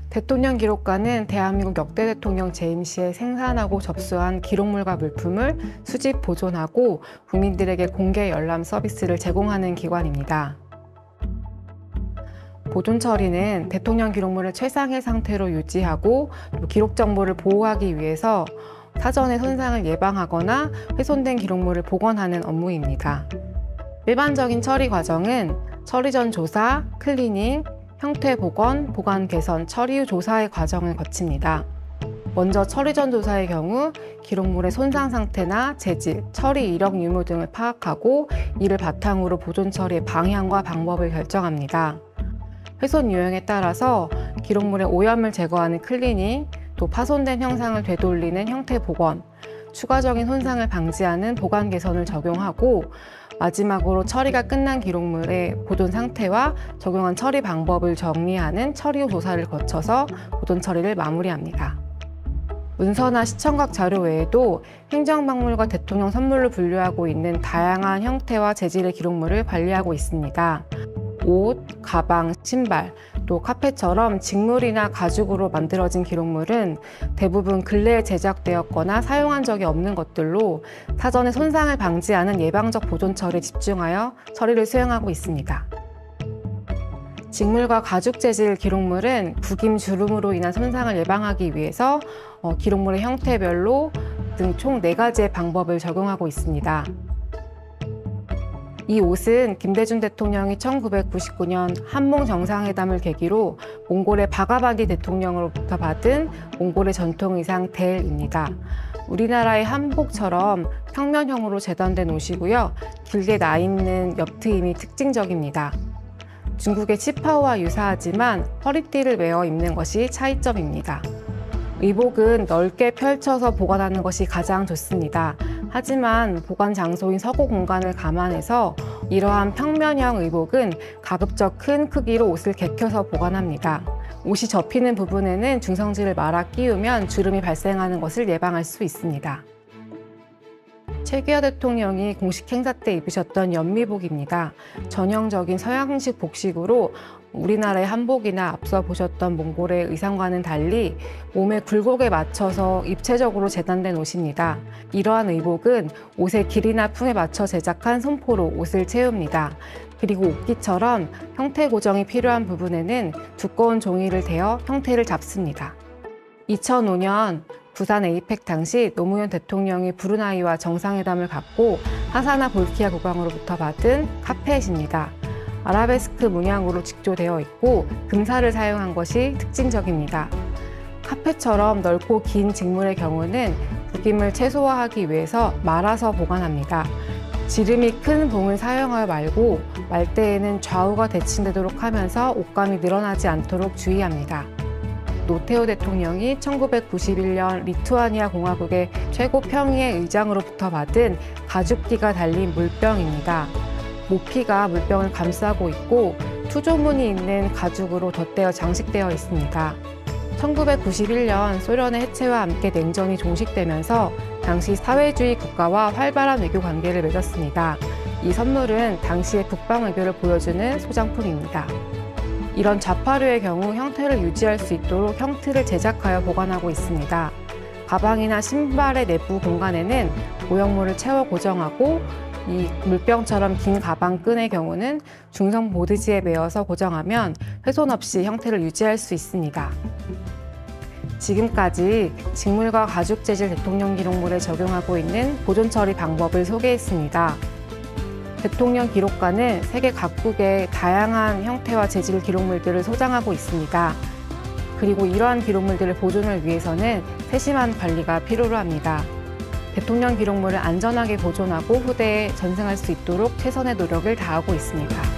대통령 기록관은 대한민국 역대 대통령 재임 시에 생산하고 접수한 기록물과 물품을 수집, 보존하고 국민들에게 공개 열람 서비스를 제공하는 기관입니다. 보존 처리는 대통령 기록물을 최상의 상태로 유지하고 기록 정보를 보호하기 위해서 사전에 손상을 예방하거나 훼손된 기록물을 복원하는 업무입니다. 일반적인 처리 과정은 처리 전 조사, 클리닝, 형태 복원, 보관 개선, 처리 후 조사의 과정을 거칩니다. 먼저 처리 전 조사의 경우 기록물의 손상 상태나 재질, 처리 이력 유무 등을 파악하고 이를 바탕으로 보존 처리의 방향과 방법을 결정합니다. 훼손 유형에 따라서 기록물의 오염을 제거하는 클리닝, 또 파손된 형상을 되돌리는 형태 복원, 추가적인 손상을 방지하는 보관 개선을 적용하고 마지막으로 처리가 끝난 기록물의 보존 상태와 적용한 처리 방법을 정리하는 처리 후 조사를 거쳐서 보존 처리를 마무리합니다. 문서나 시청각 자료 외에도 행정박물과 대통령 선물로 분류하고 있는 다양한 형태와 재질의 기록물을 관리하고 있습니다. 옷, 가방, 신발, 또 카펫처럼 직물이나 가죽으로 만들어진 기록물은 대부분 근래에 제작되었거나 사용한 적이 없는 것들로 사전에 손상을 방지하는 예방적 보존 처리에 집중하여 처리를 수행하고 있습니다. 직물과 가죽 재질 기록물은 구김, 주름으로 인한 손상을 예방하기 위해서 기록물의 형태별로 등 총 4가지의 방법을 적용하고 있습니다. 이 옷은 김대중 대통령이 1999년 한몽 정상회담을 계기로 몽골의 바가바디 대통령으로부터 받은 몽골의 전통 의상 델입니다. 우리나라의 한복처럼 평면형으로 재단된 옷이고요. 길게 나 있는 옆트임이 특징적입니다. 중국의 치파오와 유사하지만 허리띠를 메어 입는 것이 차이점입니다. 의복은 넓게 펼쳐서 보관하는 것이 가장 좋습니다. 하지만 보관 장소인 서고 공간을 감안해서 이러한 평면형 의복은 가급적 큰 크기로 옷을 개켜서 보관합니다. 옷이 접히는 부분에는 중성지를 말아 끼우면 주름이 발생하는 것을 예방할 수 있습니다. 최규하 대통령이 공식 행사 때 입으셨던 연미복입니다. 전형적인 서양식 복식으로 우리나라의 한복이나 앞서 보셨던 몽골의 의상과는 달리 몸의 굴곡에 맞춰서 입체적으로 재단된 옷입니다. 이러한 의복은 옷의 길이나 품에 맞춰 제작한 손포로 옷을 채웁니다. 그리고 옷깃처럼 형태 고정이 필요한 부분에는 두꺼운 종이를 대어 형태를 잡습니다. 2005년 부산 에이펙 당시 노무현 대통령이 브루나이와 정상회담을 갖고 하사나 볼키아 국왕으로부터 받은 카펫입니다. 아라베스크 문양으로 직조되어 있고 금사를 사용한 것이 특징적입니다. 카펫처럼 넓고 긴 직물의 경우는 구김을 최소화하기 위해서 말아서 보관합니다. 지름이 큰 봉을 사용하여 말고 말 때에는 좌우가 대칭되도록 하면서 옷감이 늘어나지 않도록 주의합니다. 노태우 대통령이 1991년 리투아니아 공화국의 최고 평의회 의장으로부터 받은 가죽기가 달린 물병입니다. 모피가 물병을 감싸고 있고 투조문이 있는 가죽으로 덧대어 장식되어 있습니다. 1991년 소련의 해체와 함께 냉전이 종식되면서 당시 사회주의 국가와 활발한 외교 관계를 맺었습니다. 이 선물은 당시의 국방 외교를 보여주는 소장품입니다. 이런 좌파류의 경우 형태를 유지할 수 있도록 형틀을 제작하여 보관하고 있습니다. 가방이나 신발의 내부 공간에는 모형물을 채워 고정하고 이 물병처럼 긴 가방 끈의 경우는 중성 보드지에 매어서 고정하면 훼손 없이 형태를 유지할 수 있습니다. 지금까지 직물과 가죽 재질 대통령 기록물에 적용하고 있는 보존 처리 방법을 소개했습니다. 대통령 기록관은 세계 각국의 다양한 형태와 재질 기록물들을 소장하고 있습니다. 그리고 이러한 기록물들의 보존을 위해서는 세심한 관리가 필요로 합니다. 대통령 기록물을 안전하게 보존하고 후대에 전승할 수 있도록 최선의 노력을 다하고 있습니다.